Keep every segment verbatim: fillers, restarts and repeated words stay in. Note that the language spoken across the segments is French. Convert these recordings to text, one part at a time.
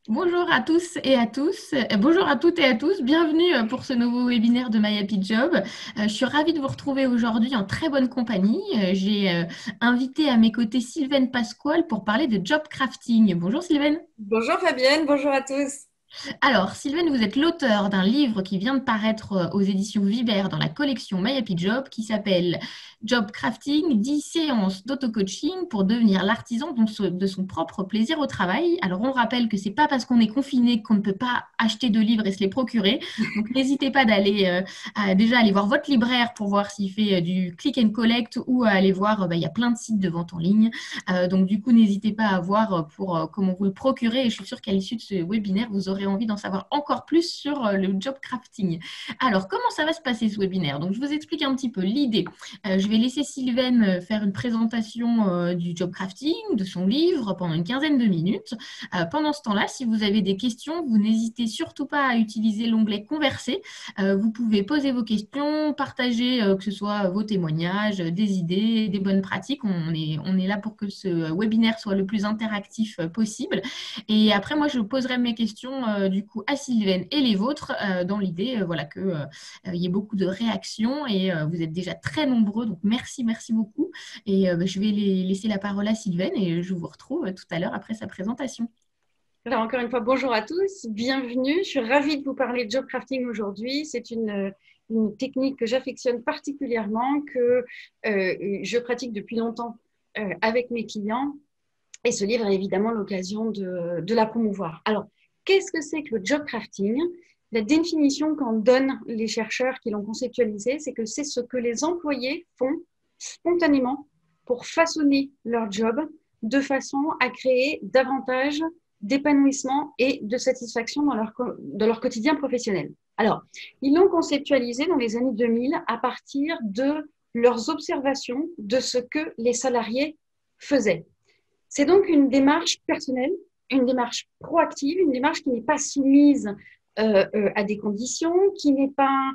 Bonjour à tous et à tous. Euh, Bonjour à toutes et à tous. Bienvenue euh, pour ce nouveau webinaire de My Happy Job. Euh, Je suis ravie de vous retrouver aujourd'hui en très bonne compagnie. Euh, J'ai euh, invité à mes côtés Sylvaine Pasquale pour parler de job crafting. Bonjour Sylvaine. Bonjour Fabienne, bonjour à tous. Alors, Sylvaine, vous êtes l'auteur d'un livre qui vient de paraître euh, aux éditions Viber dans la collection My Happy Job qui s'appelle Job Crafting, dix séances d'auto-coaching pour devenir l'artisan de son de son propre plaisir au travail. Alors, on rappelle que c'est pas parce qu'on est confiné qu'on ne peut pas acheter de livres et se les procurer. Donc, n'hésitez pas d'aller euh, à- déjà aller voir votre libraire pour voir s'il fait euh, du click and collect ou à aller voir, euh, bah, il y a plein de sites de vente en ligne. Euh, donc, du coup, n'hésitez pas à voir euh, pour euh, comment vous le procurer. Et je suis sûre qu'à l'issue de ce webinaire, vous aurez envie d'en savoir encore plus sur euh, le job crafting. Alors, comment ça va se passer ce webinaire? Donc, je vous explique un petit peu l'idée. Euh, je vais laisser Sylvaine euh, faire une présentation euh, du job crafting, de son livre, pendant une quinzaine de minutes. Euh, pendant ce temps-là, si vous avez des questions, vous n'hésitez surtout pas à utiliser l'onglet Converser. Euh, vous pouvez poser vos questions, partager euh, que ce soit vos témoignages, euh, des idées, des bonnes pratiques. On est, on est là pour que ce webinaire soit le plus interactif euh, possible. Et après, moi, je poserai mes questions euh, du coup à Sylvaine et les vôtres euh, dans l'idée euh, voilà, que, euh, euh, il y ait beaucoup de réactions et euh, vous êtes déjà très nombreux. Donc, merci, merci beaucoup. Et euh, bah, je vais les- laisser la parole à Sylvaine et je vous retrouve euh, tout à l'heure après sa présentation. Alors encore une fois, bonjour à tous, bienvenue. Je suis ravie de vous parler de job crafting aujourd'hui. C'est une, une technique que j'affectionne particulièrement, que euh, je pratique depuis longtemps euh, avec mes clients. Et ce livre est évidemment l'occasion de, de la promouvoir. Alors, qu'est-ce que c'est que le job crafting? La définition qu'en donnent les chercheurs qui l'ont conceptualisé, c'est que c'est ce que les employés font spontanément pour façonner leur job de façon à créer davantage d'épanouissement et de satisfaction dans leur, dans leur quotidien professionnel. Alors, ils l'ont conceptualisé dans les années deux mille à partir de leurs observations de ce que les salariés faisaient. C'est donc une démarche personnelle, une démarche proactive, une démarche qui n'est pas soumise euh, euh, à des conditions, qui n'est pas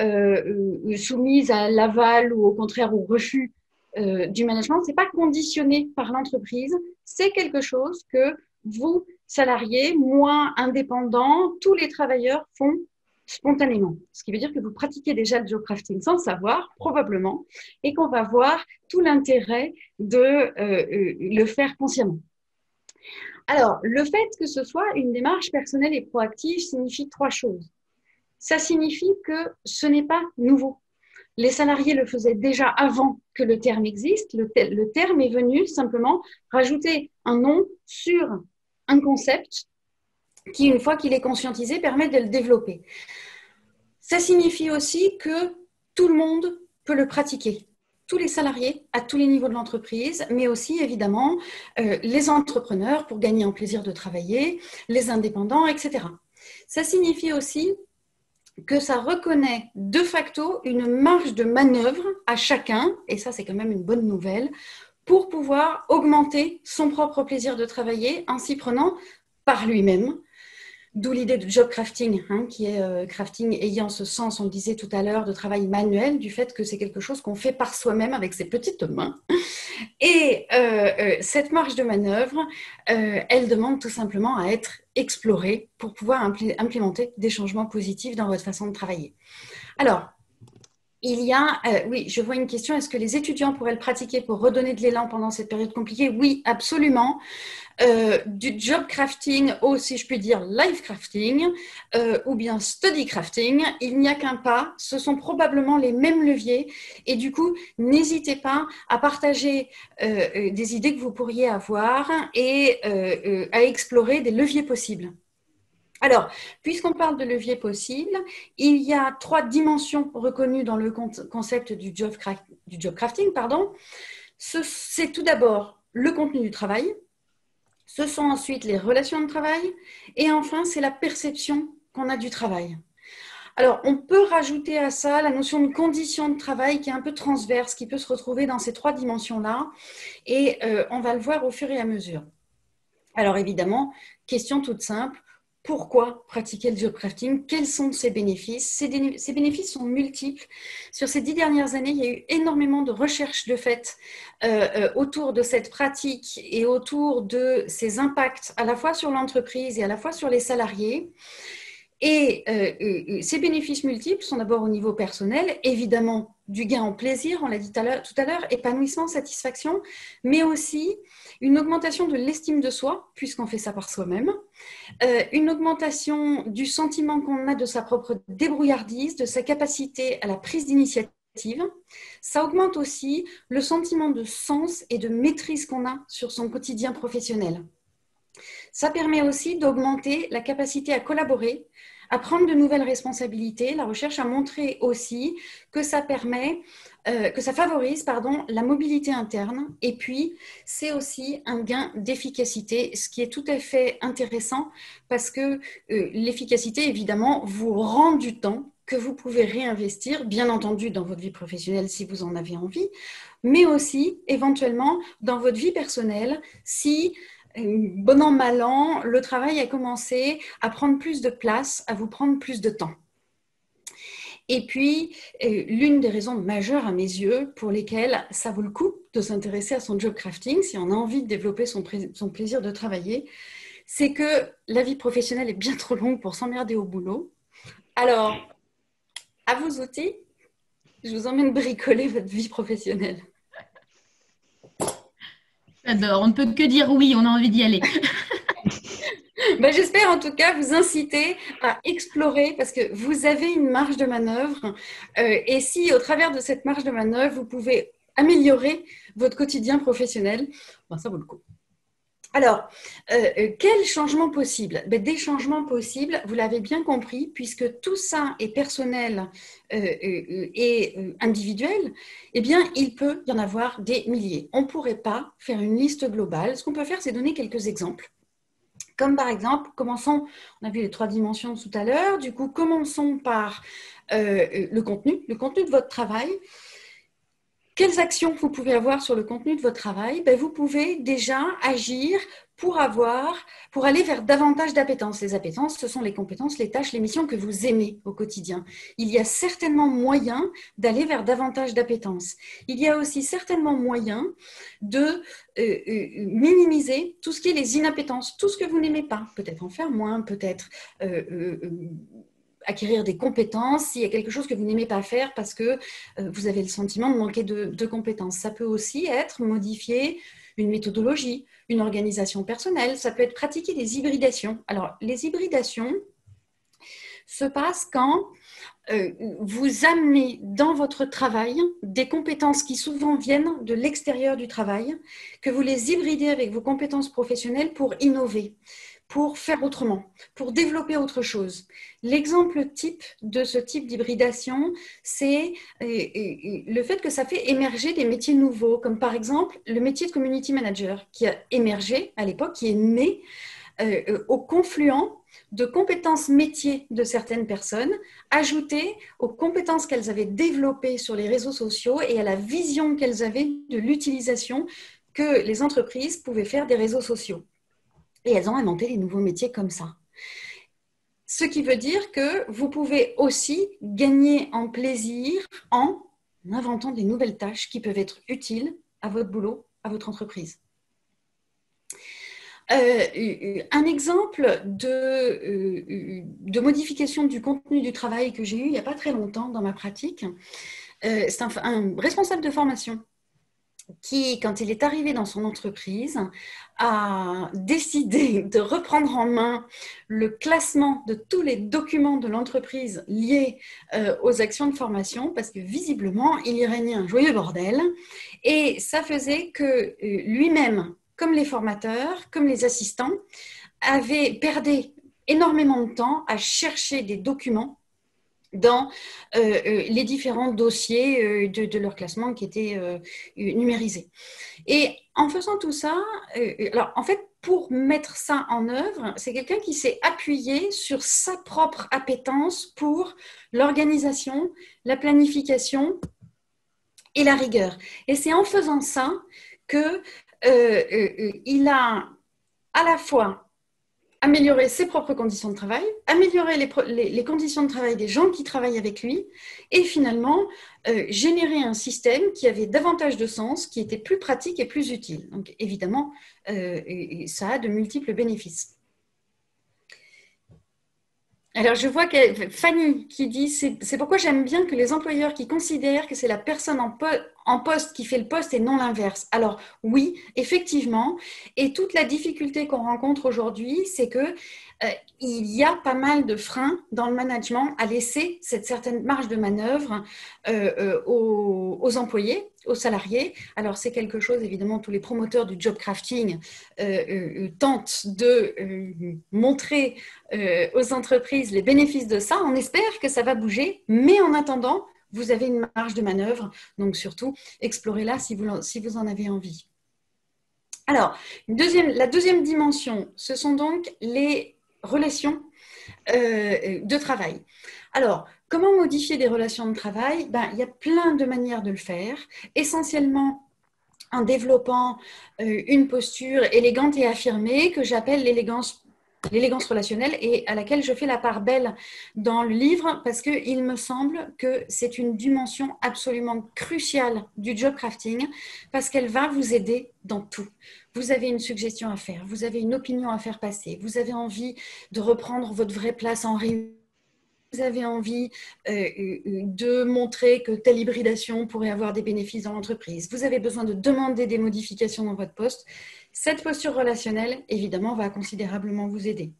euh, euh, soumise à l'aval ou au contraire au refus euh, du management. Ce n'est pas conditionné par l'entreprise. C'est quelque chose que vous, salariés, moi, indépendants, tous les travailleurs font spontanément. Ce qui veut dire que vous pratiquez déjà le job crafting sans le savoir, probablement, et qu'on va voir tout l'intérêt de euh, euh, le faire consciemment. Alors, le fait que ce soit une démarche personnelle et proactive signifie trois choses. Ça signifie que ce n'est pas nouveau. Les salariés le faisaient déjà avant que le terme existe. Le, te le terme est venu simplement rajouter un nom sur un concept qui, une fois qu'il est conscientisé, permet de le développer. Ça signifie aussi que tout le monde peut le pratiquer. Tous les salariés à tous les niveaux de l'entreprise, mais aussi évidemment euh, les entrepreneurs pour gagner en plaisir de travailler, les indépendants, et cetera. Ça signifie aussi que ça reconnaît de facto une marge de manœuvre à chacun, et ça c'est quand même une bonne nouvelle, pour pouvoir augmenter son propre plaisir de travailler en s'y prenant par lui-même. D'où l'idée de job crafting, hein, qui est euh, crafting ayant ce sens, on le disait tout à l'heure, de travail manuel, du fait que c'est quelque chose qu'on fait par soi-même avec ses petites mains. Et euh, euh, cette marge de manœuvre, euh, elle demande tout simplement à être explorée pour pouvoir impl implémenter des changements positifs dans votre façon de travailler. Alors, il y a, euh, oui, je vois une question, est-ce que les étudiants pourraient le pratiquer pour redonner de l'élan pendant cette période compliquée? Oui, absolument. Euh, du job crafting ou, si je puis dire, life crafting euh, ou bien study crafting, il n'y a qu'un pas, ce sont probablement les mêmes leviers et du coup, n'hésitez pas à partager euh, des idées que vous pourriez avoir et euh, euh, à explorer des leviers possibles. Alors, puisqu'on parle de leviers possibles, il y a trois dimensions reconnues dans le concept du job, craft, du job crafting. Pardon. C'est tout d'abord le contenu du travail, ce sont ensuite les relations de travail et enfin, c'est la perception qu'on a du travail. Alors, on peut rajouter à ça la notion de condition de travail qui est un peu transverse, qui peut se retrouver dans ces trois dimensions-là et euh, on va le voir au fur et à mesure. Alors évidemment, question toute simple, pourquoi pratiquer le job crafting? Quels sont ses bénéfices? Ces, dé- ces bénéfices sont multiples. Sur ces dix dernières années, il y a eu énormément de recherches de fait euh, euh, autour de cette pratique et autour de ses impacts à la fois sur l'entreprise et à la fois sur les salariés. Et euh, euh, ces bénéfices multiples sont d'abord au niveau personnel, évidemment du gain en plaisir, on l'a dit tout à l'heure, épanouissement, satisfaction, mais aussi une augmentation de l'estime de soi, puisqu'on fait ça par soi-même, euh, une augmentation du sentiment qu'on a de sa propre débrouillardise, de sa capacité à la prise d'initiative. Ça augmente aussi le sentiment de sens et de maîtrise qu'on a sur son quotidien professionnel. Ça permet aussi d'augmenter la capacité à collaborer, à prendre de nouvelles responsabilités. La recherche a montré aussi que ça permet, euh, que ça favorise pardon, la mobilité interne. Et puis, c'est aussi un gain d'efficacité, ce qui est tout à fait intéressant parce que euh, l'efficacité, évidemment, vous rend du temps que vous pouvez réinvestir, bien entendu, dans votre vie professionnelle si vous en avez envie, mais aussi éventuellement dans votre vie personnelle si bon an, mal an, le travail a commencé à prendre plus de place, à vous prendre plus de temps. Et puis, euh, l'une des raisons majeures à mes yeux pour lesquelles ça vaut le coup de s'intéresser à son job crafting, si on a envie de développer son, son plaisir de travailler, c'est que la vie professionnelle est bien trop longue pour s'emmerder au boulot. Alors, à vos outils, je vous emmène bricoler votre vie professionnelle. J'adore. On ne peut que dire oui, on a envie d'y aller. Ben, j'espère en tout cas vous inciter à explorer parce que vous avez une marge de manœuvre euh, et si au travers de cette marge de manœuvre, vous pouvez améliorer votre quotidien professionnel, ben, ça vaut le coup. Alors, euh, quels changements possibles? Ben, des changements possibles, vous l'avez bien compris, puisque tout ça est personnel euh, euh, et euh, individuel, eh bien, il peut y en avoir des milliers. On ne pourrait pas faire une liste globale. Ce qu'on peut faire, c'est donner quelques exemples. Comme par exemple, commençons, on a vu les trois dimensions tout à l'heure, du coup, commençons par euh, le contenu, le contenu de votre travail. Quelles actions vous pouvez avoir sur le contenu de votre travail? Ben, vous pouvez déjà agir pour avoir, pour aller vers davantage d'appétences. Les appétences, ce sont les compétences, les tâches, les missions que vous aimez au quotidien. Il y a certainement moyen d'aller vers davantage d'appétences. Il y a aussi certainement moyen de euh, euh, minimiser tout ce qui est les inappétences, tout ce que vous n'aimez pas. Peut-être en faire moins, peut-être euh, euh, acquérir des compétences, s'il y a quelque chose que vous n'aimez pas faire parce que euh, vous avez le sentiment de manquer de, de compétences. Ça peut aussi être modifier une méthodologie, une organisation personnelle. Ça peut être pratiquer des hybridations. Alors, les hybridations se passent quand euh, vous amenez dans votre travail des compétences qui souvent viennent de l'extérieur du travail, que vous les hybridez avec vos compétences professionnelles pour innover, pour faire autrement, pour développer autre chose. L'exemple type de ce type d'hybridation, c'est le fait que ça fait émerger des métiers nouveaux, comme par exemple le métier de community manager qui a émergé à l'époque, qui est né euh, au confluent de compétences métiers de certaines personnes, ajoutées aux compétences qu'elles avaient développées sur les réseaux sociaux et à la vision qu'elles avaient de l'utilisation que les entreprises pouvaient faire des réseaux sociaux. Et elles ont inventé des nouveaux métiers comme ça. Ce qui veut dire que vous pouvez aussi gagner en plaisir en inventant des nouvelles tâches qui peuvent être utiles à votre boulot, à votre entreprise. Euh, un exemple de, euh, de modification du contenu du travail que j'ai eu il n'y a pas très longtemps dans ma pratique, euh, c'est un, un responsable de formation qui, quand il est arrivé dans son entreprise, a décidé de reprendre en main le classement de tous les documents de l'entreprise liés euh, aux actions de formation, parce que visiblement, il y régnait un joyeux bordel. Et ça faisait que euh, lui-même, comme les formateurs, comme les assistants, avaient perdu énormément de temps à chercher des documents dans euh, les différents dossiers euh, de, de leur classement qui étaient euh, numérisés. Et en faisant tout ça, euh, alors en fait, pour mettre ça en œuvre, c'est quelqu'un qui s'est appuyé sur sa propre appétence pour l'organisation, la planification et la rigueur. Et c'est en faisant ça que euh, euh, il a à la fois améliorer ses propres conditions de travail, améliorer les, les, les conditions de travail des gens qui travaillent avec lui et finalement euh, générer un système qui avait davantage de sens, qui était plus pratique et plus utile. Donc évidemment, euh, ça a de multiples bénéfices. Alors, je vois que Fanny qui dit « C'est pourquoi j'aime bien que les employeurs qui considèrent que c'est la personne en, po en poste qui fait le poste et non l'inverse. » Alors, oui, effectivement. Et toute la difficulté qu'on rencontre aujourd'hui, c'est que euh, il y a pas mal de freins dans le management à laisser cette certaine marge de manœuvre euh, euh, aux, aux employés, aux salariés. Alors, c'est quelque chose, évidemment, tous les promoteurs du job crafting euh, euh, tentent de euh, montrer euh, aux entreprises les bénéfices de ça. On espère que ça va bouger, mais en attendant, vous avez une marge de manœuvre. Donc, surtout, explorez-la si vous, si vous en avez envie. Alors, deuxième, la deuxième dimension, ce sont donc les relations euh, de travail. Alors, comment modifier des relations de travail? Ben, il y a plein de manières de le faire, essentiellement en développant euh, une posture élégante et affirmée que j'appelle l'élégance l'élégance relationnelle et à laquelle je fais la part belle dans le livre parce qu'il me semble que c'est une dimension absolument cruciale du job crafting parce qu'elle va vous aider dans tout. Vous avez une suggestion à faire, vous avez une opinion à faire passer, vous avez envie de reprendre votre vraie place en réunion, vous avez envie euh, de montrer que telle hybridation pourrait avoir des bénéfices dans l'entreprise, vous avez besoin de demander des modifications dans votre poste, cette posture relationnelle, évidemment, va considérablement vous aider.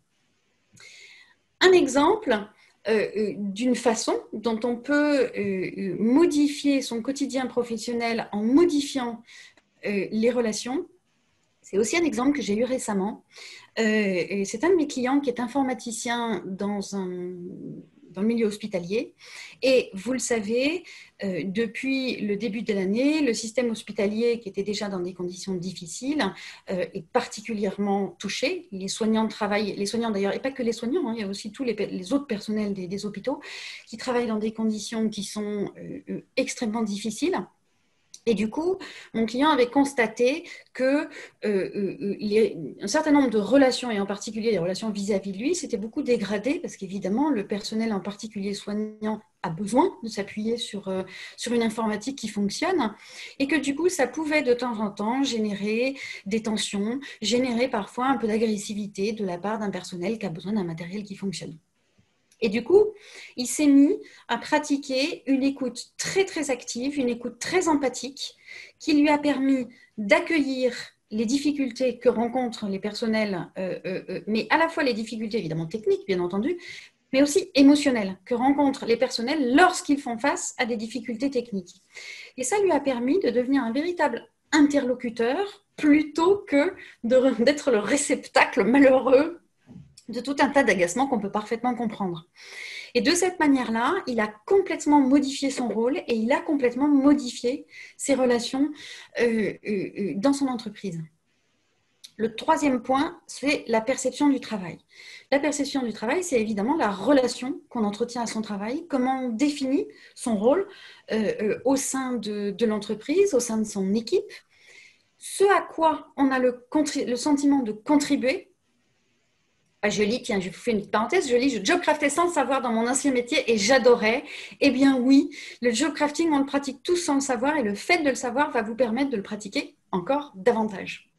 Un exemple euh, d'une façon dont on peut euh, modifier son quotidien professionnel en modifiant euh, les relations, c'est aussi un exemple que j'ai eu récemment. Euh, c'est un de mes clients qui est informaticien dans un... dans le milieu hospitalier. Et vous le savez, euh, depuis le début de l'année, le système hospitalier, qui était déjà dans des conditions difficiles, euh, est particulièrement touché. Les soignants travaillent, les soignants d'ailleurs, et pas que les soignants, hein, il y a aussi tous les, les autres personnels des, des hôpitaux qui travaillent dans des conditions qui sont euh, extrêmement difficiles. Et du coup, mon client avait constaté que euh, euh, les, un certain nombre de relations, et en particulier les relations vis-à-vis de lui, s'étaient beaucoup dégradées parce qu'évidemment, le personnel, en particulier soignant, a besoin de s'appuyer sur, euh, sur une informatique qui fonctionne et que du coup, ça pouvait de temps en temps générer des tensions, générer parfois un peu d'agressivité de la part d'un personnel qui a besoin d'un matériel qui fonctionne. Et du coup, il s'est mis à pratiquer une écoute très, très active, une écoute très empathique, qui lui a permis d'accueillir les difficultés que rencontrent les personnels, euh, euh, mais à la fois les difficultés évidemment techniques, bien entendu, mais aussi émotionnelles que rencontrent les personnels lorsqu'ils font face à des difficultés techniques. Et ça lui a permis de devenir un véritable interlocuteur plutôt que d'être le réceptacle malheureux de tout un tas d'agacements qu'on peut parfaitement comprendre. Et de cette manière-là, il a complètement modifié son rôle et il a complètement modifié ses relations euh, euh, dans son entreprise. Le troisième point, c'est la perception du travail. La perception du travail, c'est évidemment la relation qu'on entretient à son travail, comment on définit son rôle euh, euh, au sein de, de l'entreprise, au sein de son équipe, ce à quoi on a le, le sentiment de contribuer. Je lis, tiens, je vous fais une petite parenthèse, je lis, je job craftais sans le savoir dans mon ancien métier et j'adorais. Eh bien oui, le job crafting, on le pratique tous sans le savoir et le fait de le savoir va vous permettre de le pratiquer encore davantage.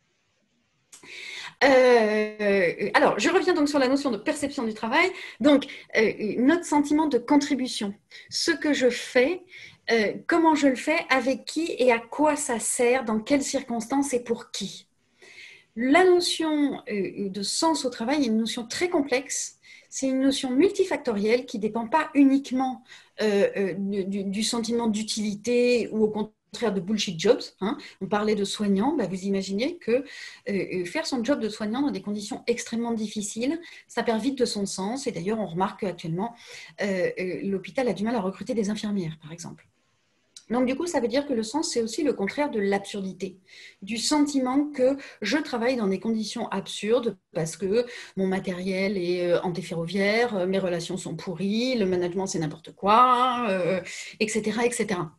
Euh, alors, je reviens donc sur la notion de perception du travail. Donc, euh, notre sentiment de contribution, ce que je fais, euh, comment je le fais, avec qui et à quoi ça sert, dans quelles circonstances et pour qui. La notion de sens au travail est une notion très complexe. C'est une notion multifactorielle qui ne dépend pas uniquement euh, du, du sentiment d'utilité ou au contraire de bullshit jobs. Hein. On parlait de soignants, bah vous imaginez que euh, faire son job de soignant dans des conditions extrêmement difficiles, ça perd vite de son sens. Et d'ailleurs, on remarque qu'actuellement, euh, l'hôpital a du mal à recruter des infirmières, par exemple. Donc, du coup, ça veut dire que le sens, c'est aussi le contraire de l'absurdité, du sentiment que je travaille dans des conditions absurdes parce que mon matériel est antiferroviaire, mes relations sont pourries, le management, c'est n'importe quoi, euh, et cetera, et cetera.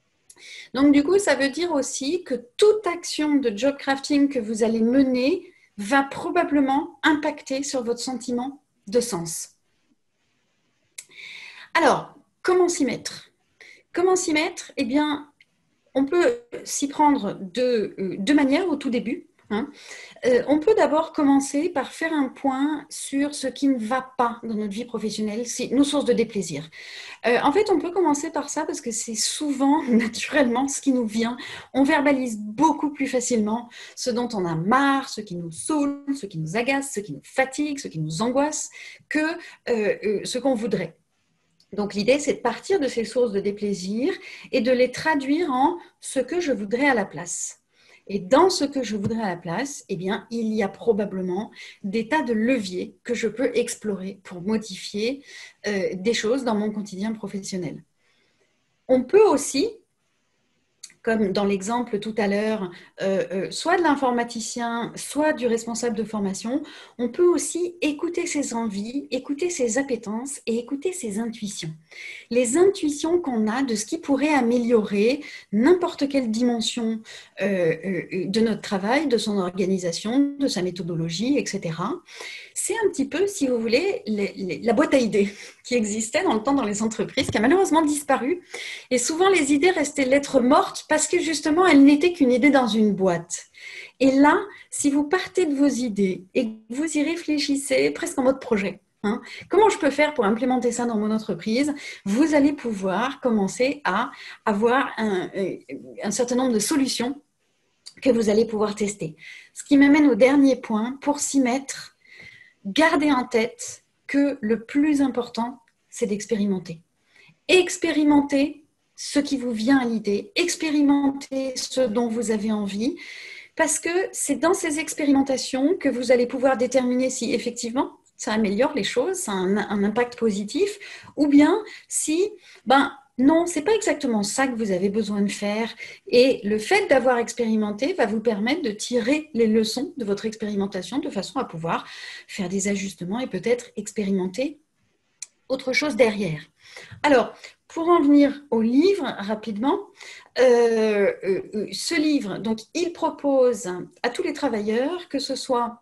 Donc, du coup, ça veut dire aussi que toute action de job crafting que vous allez mener va probablement impacter sur votre sentiment de sens. Alors, comment s'y mettre? Comment s'y mettre? Eh bien, on peut s'y prendre de deux manières au tout début. Hein. Euh, on peut d'abord commencer par faire un point sur ce qui ne va pas dans notre vie professionnelle, c'est nos sources de déplaisir. Euh, en fait, on peut commencer par ça parce que c'est souvent, naturellement, ce qui nous vient. On verbalise beaucoup plus facilement ce dont on a marre, ce qui nous saoule, ce qui nous agace, ce qui nous fatigue, ce qui nous angoisse, que euh, euh, ce qu'on voudrait. Donc, l'idée, c'est de partir de ces sources de déplaisir et de les traduire en ce que je voudrais à la place. Et dans ce que je voudrais à la place, eh bien, il y a probablement des tas de leviers que je peux explorer pour modifier euh, des choses dans mon quotidien professionnel. On peut aussi, comme dans l'exemple tout à l'heure, euh, euh, soit de l'informaticien, soit du responsable de formation, on peut aussi écouter ses envies, écouter ses appétences et écouter ses intuitions. Les intuitions qu'on a de ce qui pourrait améliorer n'importe quelle dimension euh, euh, de notre travail, de son organisation, de sa méthodologie, et cetera. C'est un petit peu, si vous voulez, les, les, la boîte à idées qui existait dans le temps dans les entreprises, qui a malheureusement disparu. Et souvent, les idées restaient lettres mortes parce que justement, elles n'étaient qu'une idée dans une boîte. Et là, si vous partez de vos idées et que vous y réfléchissez presque en mode projet, hein, comment je peux faire pour implémenter ça dans mon entreprise? Vous allez pouvoir commencer à avoir un, un certain nombre de solutions que vous allez pouvoir tester. Ce qui m'amène au dernier point, pour s'y mettre, gardez en tête que le plus important, c'est d'expérimenter. Expérimentez ce qui vous vient à l'idée, expérimentez ce dont vous avez envie, parce que c'est dans ces expérimentations que vous allez pouvoir déterminer si effectivement ça améliore les choses, ça a un, un impact positif, ou bien si, ben non, c'est pas exactement ça que vous avez besoin de faire. Et le fait d'avoir expérimenté va vous permettre de tirer les leçons de votre expérimentation de façon à pouvoir faire des ajustements et peut-être expérimenter autre chose derrière. Alors, pour en venir au livre rapidement, euh, euh, ce livre, donc, il propose à tous les travailleurs, que ce soit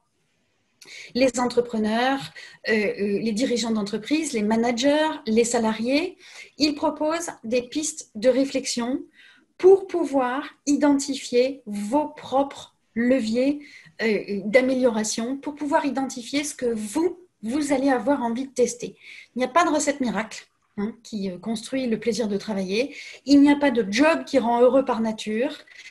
les entrepreneurs, euh, les dirigeants d'entreprise, les managers, les salariés, ils proposent des pistes de réflexion pour pouvoir identifier vos propres leviers euh, d'amélioration, pour pouvoir identifier ce que vous, vous allez avoir envie de tester. Il n'y a pas de recette miracle hein, qui construit le plaisir de travailler. Il n'y a pas de job qui rend heureux par nature.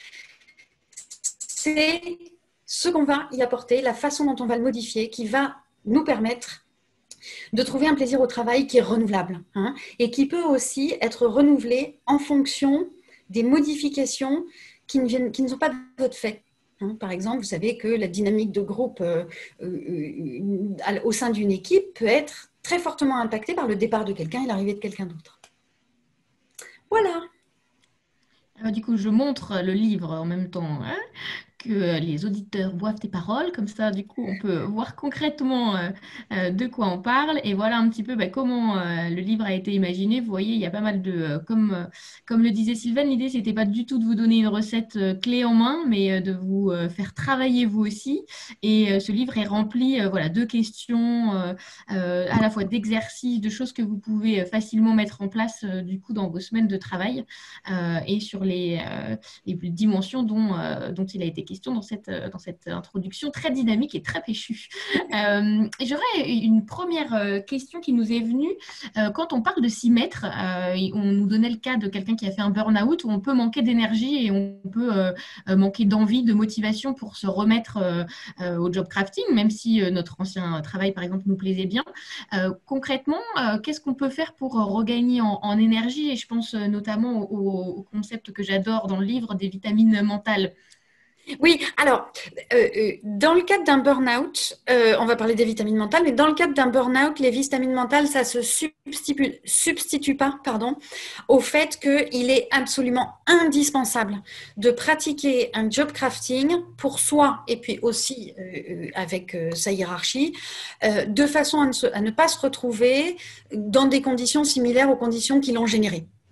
C'est ce qu'on va y apporter, la façon dont on va le modifier, qui va nous permettre de trouver un plaisir au travail qui est renouvelable hein, et qui peut aussi être renouvelé en fonction des modifications qui ne, viennent, qui ne sont pas de votre fait. Hein. Par exemple, vous savez que la dynamique de groupe euh, euh, au sein d'une équipe peut être très fortement impactée par le départ de quelqu'un et l'arrivée de quelqu'un d'autre. Voilà. Alors, du coup, je montre le livre en même temps. Hein, que les auditeurs boivent tes paroles, comme ça du coup on peut voir concrètement euh, euh, de quoi on parle et voilà un petit peu bah, comment euh, le livre a été imaginé. Vous voyez, il y a pas mal de, euh, comme, euh, comme le disait Sylvaine, l'idée c'était pas du tout de vous donner une recette euh, clé en main, mais euh, de vous euh, faire travailler vous aussi. Et euh, ce livre est rempli euh, voilà, de questions, euh, euh, à la fois d'exercices, de choses que vous pouvez euh, facilement mettre en place euh, du coup dans vos semaines de travail euh, et sur les, euh, les dimensions dont, euh, dont il a été question dans cette, dans cette introduction très dynamique et très péchue. Euh, J'aurais une première euh, question qui nous est venue. Euh, quand on parle de s'y mettre, euh, on nous donnait le cas de quelqu'un qui a fait un burn-out où on peut manquer d'énergie et on peut euh, manquer d'envie, de motivation pour se remettre euh, euh, au job crafting, même si euh, notre ancien travail, par exemple, nous plaisait bien. Euh, concrètement, euh, qu'est-ce qu'on peut faire pour regagner en, en énergie? Et je pense euh, notamment au, au concept que j'adore dans le livre des vitamines mentales. Oui, alors, euh, euh, dans le cadre d'un burn-out, euh, on va parler des vitamines mentales, mais dans le cadre d'un burn-out, les vitamines mentales, ça se substitue, substitue pas pardon, au fait qu'il est absolument indispensable de pratiquer un job crafting pour soi et puis aussi euh, avec euh, sa hiérarchie, euh, de façon à ne, se, à ne pas se retrouver dans des conditions similaires aux conditions qui l'ont généré.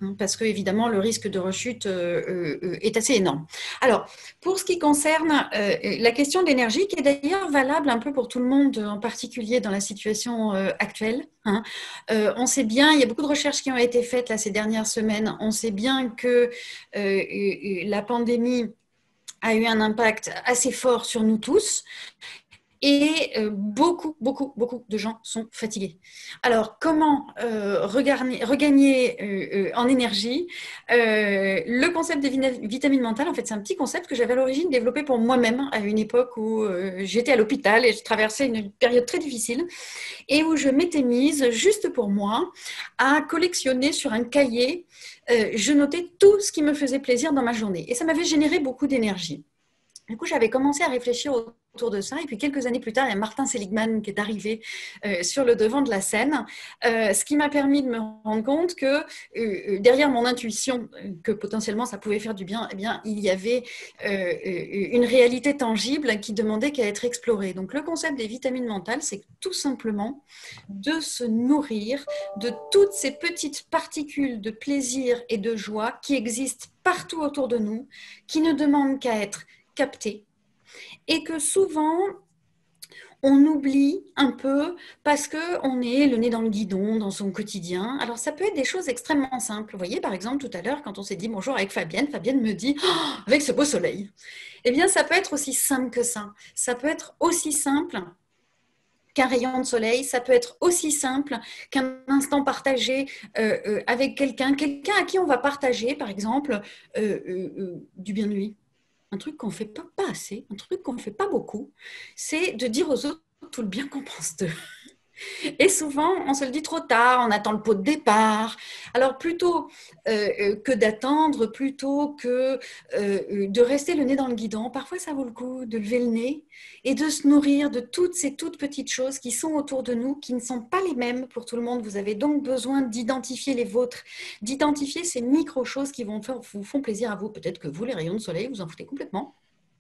parce que évidemment le risque de rechute euh, euh, est assez énorme. Alors, pour ce qui concerne euh, la question de l'énergie, qui est d'ailleurs valable un peu pour tout le monde, en particulier dans la situation euh, actuelle, hein, euh, on sait bien, il y a beaucoup de recherches qui ont été faites là, ces dernières semaines, on sait bien que euh, la pandémie a eu un impact assez fort sur nous tous. Et euh, beaucoup, beaucoup, beaucoup de gens sont fatigués. Alors, comment euh, regagner, regagner euh, euh, en énergie euh, Le concept des vitamines mentales, en fait, c'est un petit concept que j'avais à l'origine développé pour moi-même à une époque où euh, j'étais à l'hôpital et je traversais une période très difficile et où je m'étais mise, juste pour moi, à collectionner sur un cahier. Euh, je notais tout ce qui me faisait plaisir dans ma journée. Et ça m'avait généré beaucoup d'énergie. Du coup, j'avais commencé à réfléchir autour de ça. Et puis, quelques années plus tard, il y a Martin Seligman qui est arrivé euh, sur le devant de la scène, euh, ce qui m'a permis de me rendre compte que euh, derrière mon intuition, que potentiellement ça pouvait faire du bien, eh bien, il y avait euh, une réalité tangible qui demandait qu'à être explorée. Donc, le concept des vitamines mentales, c'est tout simplement de se nourrir de toutes ces petites particules de plaisir et de joie qui existent partout autour de nous, qui ne demandent qu'à être capté et que souvent on oublie un peu parce qu'on est le nez dans le guidon dans son quotidien. Alors ça peut être des choses extrêmement simples. Vous voyez, par exemple, tout à l'heure, quand on s'est dit bonjour avec Fabienne, Fabienne me dit oh, avec ce beau soleil. Eh bien, ça peut être aussi simple que ça. Ça peut être aussi simple qu'un rayon de soleil, ça peut être aussi simple qu'un instant partagé euh, euh, avec quelqu'un, quelqu'un à qui on va partager, par exemple, euh, euh, euh, du bien de lui. Un truc qu'on ne fait pas, pas assez, un truc qu'on ne fait pas beaucoup, c'est de dire aux autres tout le bien qu'on pense d'eux. Et souvent, on se le dit trop tard, on attend le pot de départ. Alors, plutôt euh, que d'attendre, plutôt que euh, de rester le nez dans le guidon, parfois ça vaut le coup de lever le nez et de se nourrir de toutes ces toutes petites choses qui sont autour de nous, qui ne sont pas les mêmes pour tout le monde. Vous avez donc besoin d'identifier les vôtres, d'identifier ces micro-choses qui vont faire, vous font plaisir à vous. Peut-être que vous, les rayons de soleil, vous en foutez complètement.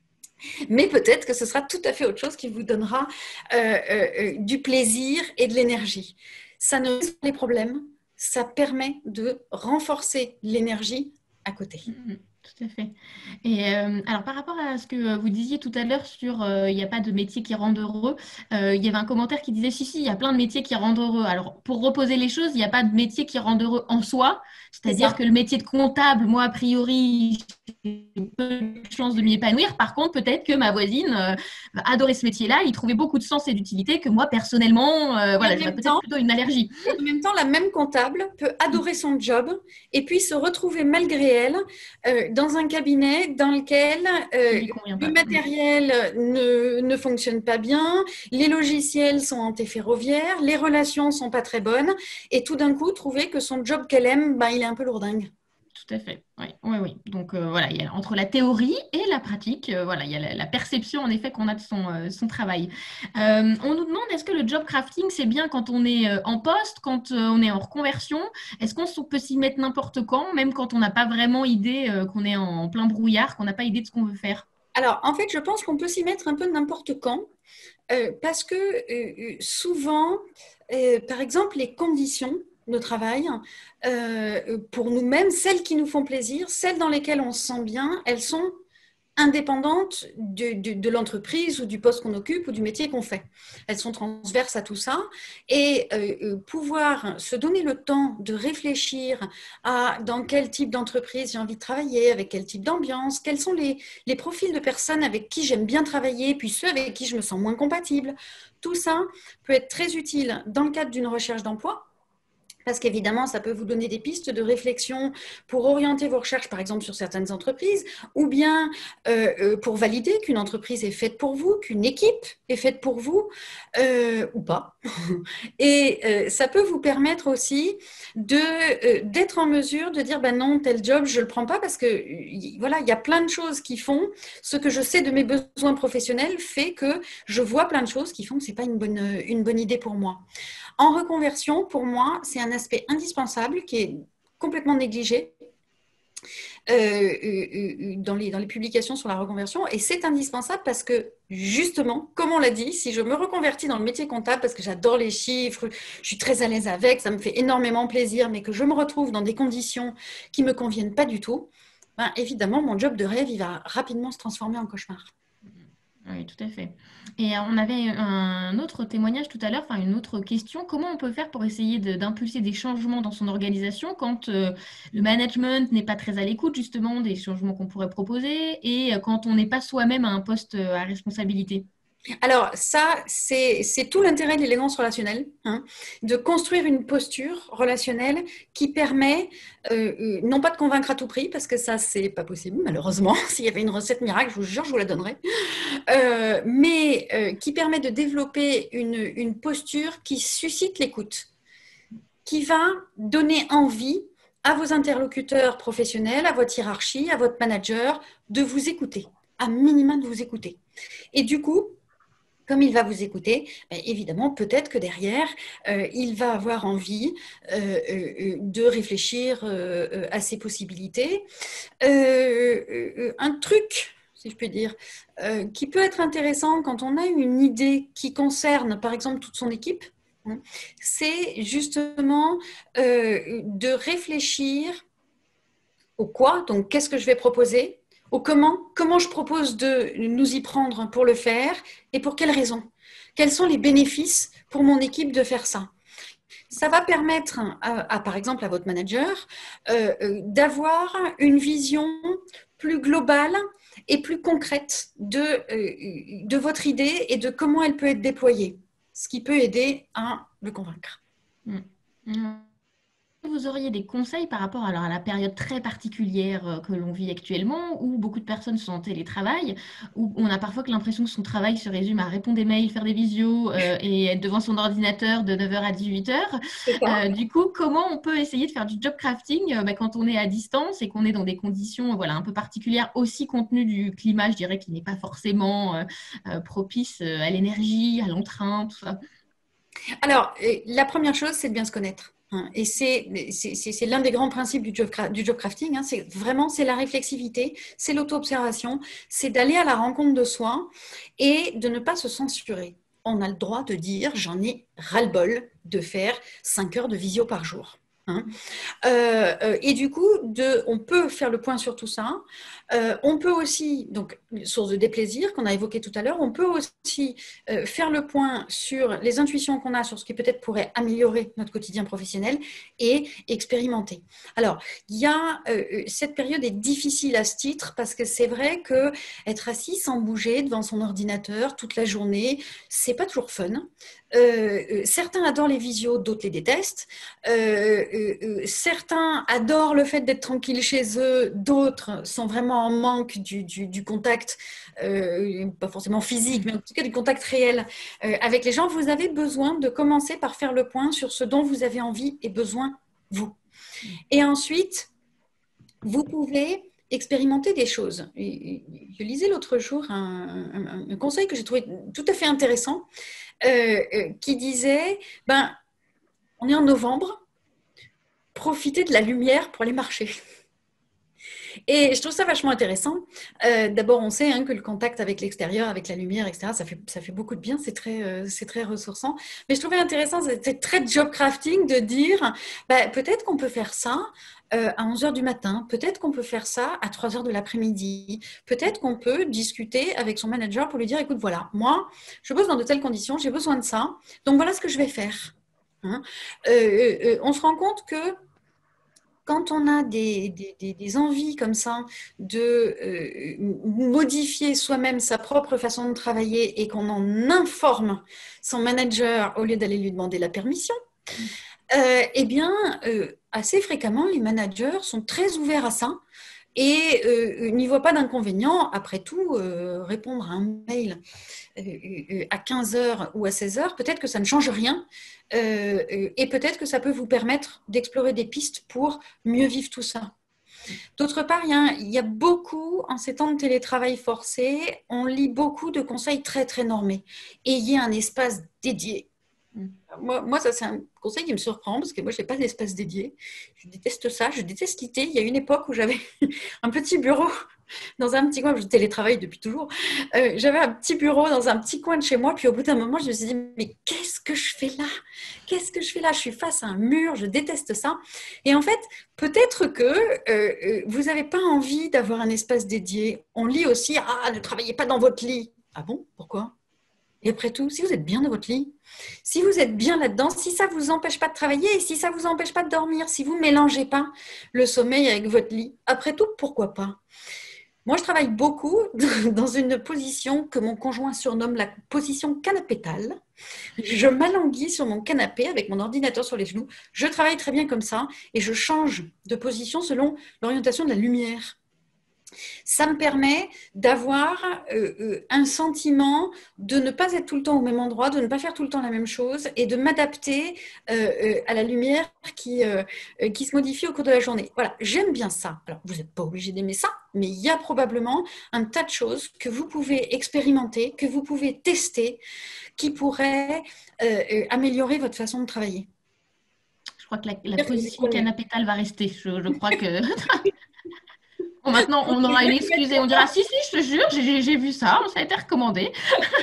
Mais peut-être que ce sera tout à fait autre chose qui vous donnera euh, euh, du plaisir et de l'énergie. Ça ne résout pas les problèmes, ça permet de renforcer l'énergie à côté. Mmh, tout à fait. Et euh, alors, par rapport à ce que vous disiez tout à l'heure sur euh, il n'y a pas de métier qui rend heureux, euh, il y avait un commentaire qui disait si, si, il y a plein de métiers qui rendent heureux. Alors, pour reposer les choses, il n'y a pas de métier qui rend heureux en soi. C'est-à-dire que le métier de comptable, moi, a priori, j'ai peu de chances de m'y épanouir. Par contre, peut-être que ma voisine euh, va adorer ce métier-là, il trouvait beaucoup de sens et d'utilité que moi, personnellement, euh, voilà, j'aurais peut-être plutôt une allergie. Et en même temps, la même comptable peut adorer son job et puis se retrouver malgré elle euh, dans un cabinet dans lequel euh, le matériel ne, ne fonctionne pas bien, les logiciels sont anti-ferroviaires, les relations sont pas très bonnes et tout d'un coup, trouver que son job qu'elle aime, ben, il est un peu lourdingue. Tout à fait, oui, oui, oui. Donc euh, voilà, il y a, entre la théorie et la pratique, euh, voilà, il y a la, la perception en effet qu'on a de son, euh, son travail. Euh, on nous demande est-ce que le job crafting c'est bien quand on est euh, en poste, quand euh, on est en reconversion? Est-ce qu'on peut s'y mettre n'importe quand, même quand on n'a pas vraiment idée, euh, qu'on est en, en plein brouillard, qu'on n'a pas idée de ce qu'on veut faire? Alors en fait, je pense qu'on peut s'y mettre un peu n'importe quand, euh, parce que euh, souvent, euh, par exemple, les conditions de travail, euh, pour nous-mêmes, celles qui nous font plaisir, celles dans lesquelles on se sent bien, elles sont indépendantes de, de, de l'entreprise ou du poste qu'on occupe ou du métier qu'on fait. Elles sont transverses à tout ça et euh, pouvoir se donner le temps de réfléchir à dans quel type d'entreprise j'ai envie de travailler, avec quel type d'ambiance, quels sont les, les profils de personnes avec qui j'aime bien travailler, puis ceux avec qui je me sens moins compatible. Tout ça peut être très utile dans le cadre d'une recherche d'emploi. Parce qu'évidemment, ça peut vous donner des pistes de réflexion pour orienter vos recherches, par exemple, sur certaines entreprises, ou bien euh, pour valider qu'une entreprise est faite pour vous, qu'une équipe est faite pour vous, euh, ou pas. Et euh, ça peut vous permettre aussi de, euh, d'être en mesure de dire, ben non, tel job, je ne le prends pas, parce que voilà, il y a plein de choses qui font, ce que je sais de mes besoins professionnels fait que je vois plein de choses qui font que ce n'est pas une bonne, une bonne idée pour moi. En reconversion, pour moi, c'est un aspect indispensable qui est complètement négligé. euh, euh, dans, les, dans les publications sur la reconversion. Et c'est indispensable parce que, justement, comme on l'a dit, si je me reconvertis dans le métier comptable parce que j'adore les chiffres, je suis très à l'aise avec, ça me fait énormément plaisir, mais que je me retrouve dans des conditions qui ne me conviennent pas du tout, ben, évidemment, mon job de rêve, il va rapidement se transformer en cauchemar. Oui, tout à fait. Et euh, on avait un autre témoignage tout à l'heure, enfin une autre question. Comment on peut faire pour essayer de- d'impulser des changements dans son organisation quand euh, le management n'est pas très à l'écoute justement des changements qu'on pourrait proposer et euh, quand on n'est pas soi-même à un poste euh, à responsabilité? Alors, ça, c'est c'est tout l'intérêt de l'élégance relationnelle, hein, de construire une posture relationnelle qui permet, euh, euh, non pas de convaincre à tout prix, parce que ça, c'est pas possible, malheureusement. S'il y avait une recette miracle, je vous jure, je vous la donnerais. Euh, mais euh, qui permet de développer une, une posture qui suscite l'écoute, qui va donner envie à vos interlocuteurs professionnels, à votre hiérarchie, à votre manager, de vous écouter, à minimum de vous écouter. Et du coup, comme il va vous écouter, ben évidemment, peut-être que derrière, euh, il va avoir envie euh, euh, de réfléchir euh, à ses possibilités. Euh, euh, un truc, si je puis dire, euh, qui peut être intéressant quand on a une idée qui concerne, par exemple, toute son équipe, hein, c'est justement euh, de réfléchir au quoi, donc qu'est-ce que je vais proposer, au comment, comment je propose de nous y prendre pour le faire et pour quelles raisons. Quels sont les bénéfices pour mon équipe de faire ça? Ça va permettre, à, à, par exemple, à votre manager euh, d'avoir une vision plus globale et plus concrète de, euh, de votre idée et de comment elle peut être déployée, ce qui peut aider à le convaincre. Mm. Mm. Vous auriez des conseils par rapport alors, à la période très particulière euh, que l'on vit actuellement, où beaucoup de personnes sont en télétravail, où on a parfois que l'impression que son travail se résume à répondre des mails, faire des visios euh, et être devant son ordinateur de neuf heures à dix-huit heures. C'est ça. Euh, du coup, comment on peut essayer de faire du job crafting euh, bah, quand on est à distance et qu'on est dans des conditions voilà, un peu particulières, aussi compte tenu du climat, je dirais, qui n'est pas forcément euh, euh, propice euh, à l'énergie, à l'entrain, tout ça. Alors, la première chose, c'est de bien se connaître. Hein, et c'est, c'est, c'est l'un des grands principes du job, du job crafting. Hein, c'est vraiment c'est la réflexivité, c'est l'auto-observation, c'est d'aller à la rencontre de soi et de ne pas se censurer. On a le droit de dire j'en ai ras-le-bol de faire cinq heures de visio par jour. Hein. Euh, euh, et du coup, de, on peut faire le point sur tout ça. Euh, on peut aussi, donc, source de déplaisir qu'on a évoqué tout à l'heure, on peut aussi euh, faire le point sur les intuitions qu'on a sur ce qui peut-être pourrait améliorer notre quotidien professionnel et expérimenter. Alors, il y a, euh, cette période est difficile à ce titre parce que c'est vrai que être assis sans bouger devant son ordinateur toute la journée, c'est pas toujours fun. Euh, certains adorent les visios, d'autres les détestent. Euh, euh, euh, certains adorent le fait d'être tranquille chez eux, d'autres sont vraiment en manque du, du, du contact, euh, pas forcément physique, mais en tout cas du contact réel euh, avec les gens. Vous avez besoin de commencer par faire le point sur ce dont vous avez envie et besoin, vous. Et ensuite, vous pouvez expérimenter des choses. Je lisais l'autre jour un, un, un conseil que j'ai trouvé tout à fait intéressant, euh, euh, qui disait, ben, on est en novembre, profitez de la lumière pour aller marcher. Et je trouve ça vachement intéressant. Euh, D'abord, on sait hein, que le contact avec l'extérieur, avec la lumière, et cetera, ça fait, ça fait beaucoup de bien, c'est très, euh, c'est très ressourçant. Mais je trouvais intéressant, c'est très job crafting de dire, bah, peut-être qu'on peut faire ça euh, à onze heures du matin, peut-être qu'on peut faire ça à trois heures de l'après-midi, peut-être qu'on peut discuter avec son manager pour lui dire, écoute, voilà, moi, je bosse dans de telles conditions, j'ai besoin de ça, donc voilà ce que je vais faire. Hein. Euh, euh, on se rend compte que quand on a des, des, des, envies comme ça de euh, modifier soi-même sa propre façon de travailler et qu'on en informe son manager au lieu d'aller lui demander la permission, euh, eh bien, euh, assez fréquemment, les managers sont très ouverts à ça et euh, n'y voient pas d'inconvénient. Après tout, euh, répondre à un mail euh, à quinze heures ou à seize heures, peut-être que ça ne change rien euh, et peut-être que ça peut vous permettre d'explorer des pistes pour mieux vivre tout ça. D'autre part, il y, a, il y a beaucoup, en ces temps de télétravail forcé, on lit beaucoup de conseils très très normés. Ayez un espace dédié Mm. Moi, moi, ça, c'est un conseil qui me surprend parce que moi, je n'ai pas d'espace dédié. Je déteste ça. Je déteste l'idée. Il y a une époque où j'avais un petit bureau dans un petit coin. Je télétravaille depuis toujours. Euh, j'avais un petit bureau dans un petit coin de chez moi. Puis au bout d'un moment, je me suis dit, mais qu'est-ce que je fais là? Qu'est-ce que je fais là? Je suis face à un mur. Je déteste ça. Et en fait, peut-être que euh, vous n'avez pas envie d'avoir un espace dédié. On lit aussi, ah, ne travaillez pas dans votre lit. Ah bon? Pourquoi? Et après tout, si vous êtes bien dans votre lit, si vous êtes bien là-dedans, si ça ne vous empêche pas de travailler, et si ça ne vous empêche pas de dormir, si vous ne mélangez pas le sommeil avec votre lit, après tout, pourquoi pas? Moi, je travaille beaucoup dans une position que mon conjoint surnomme la position canapétale. Je m'alanguis sur mon canapé avec mon ordinateur sur les genoux. Je travaille très bien comme ça et je change de position selon l'orientation de la lumière. Ça me permet d'avoir euh, euh, un sentiment de ne pas être tout le temps au même endroit, de ne pas faire tout le temps la même chose et de m'adapter euh, euh, à la lumière qui, euh, qui se modifie au cours de la journée. Voilà, j'aime bien ça. Alors, vous n'êtes pas obligé d'aimer ça, mais il y a probablement un tas de choses que vous pouvez expérimenter, que vous pouvez tester, qui pourraient euh, euh, améliorer votre façon de travailler. Je crois que la, la position canapétale va rester. Je, je crois que... Bon, maintenant, on aura une excuse et on dira si, si, je te jure, j'ai, j'ai vu ça, ça a été recommandé.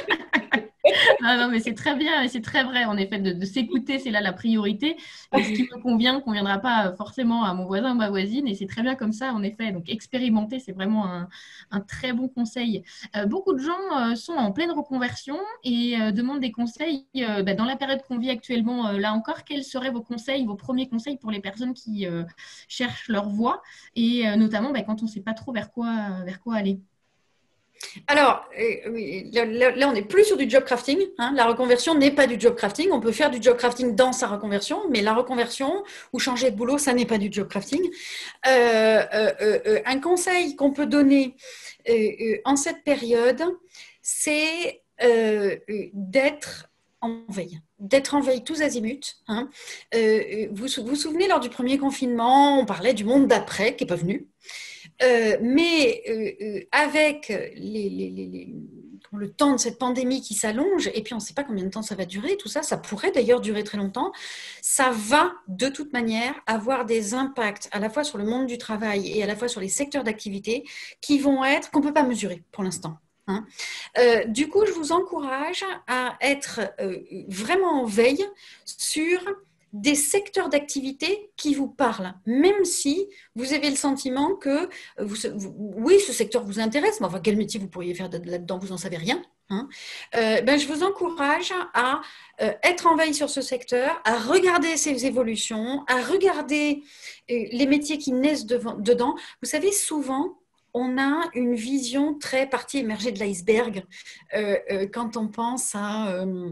Non, non, mais c'est très bien et c'est très vrai, en effet, de, de s'écouter, c'est là la priorité. Et ce qui me convient ne conviendra pas forcément à mon voisin ou ma voisine, et c'est très bien comme ça, en effet. Donc, expérimenter, c'est vraiment un, un très bon conseil. Euh, beaucoup de gens euh, sont en pleine reconversion et euh, demandent des conseils. Euh, bah, dans la période qu'on vit actuellement, euh, là encore, quels seraient vos conseils, vos premiers conseils pour les personnes qui euh, cherchent leur voie, et euh, notamment bah, quand on ne sait pas trop vers quoi, vers quoi aller? Alors, là, là, on n'est plus sur du job crafting. Hein. La reconversion n'est pas du job crafting. On peut faire du job crafting dans sa reconversion, mais la reconversion ou changer de boulot, ça n'est pas du job crafting. Euh, euh, euh, un conseil qu'on peut donner euh, euh, en cette période, c'est euh, d'être en veille, d'être en veille tous azimuts. Hein. Euh, vous vous souvenez, lors du premier confinement, on parlait du monde d'après qui n'est pas venu. Euh, mais euh, avec les, les, les, les, le temps de cette pandémie qui s'allonge, et puis on ne sait pas combien de temps ça va durer, tout ça, ça pourrait d'ailleurs durer très longtemps, ça va de toute manière avoir des impacts à la fois sur le monde du travail et à la fois sur les secteurs d'activité qui vont être, qu'on ne peut pas mesurer pour l'instant. Hein. Euh, du coup, je vous encourage à être euh, vraiment en veille sur des secteurs d'activité qui vous parlent, même si vous avez le sentiment que, vous, vous, oui, ce secteur vous intéresse, mais enfin, quel métier vous pourriez faire là-dedans, vous n'en savez rien. Hein. Euh, ben, je vous encourage à euh, être en veille sur ce secteur, à regarder ses évolutions, à regarder euh, les métiers qui naissent devant, dedans. Vous savez, souvent, on a une vision très partie émergée de l'iceberg euh, euh, quand on pense à... Euh,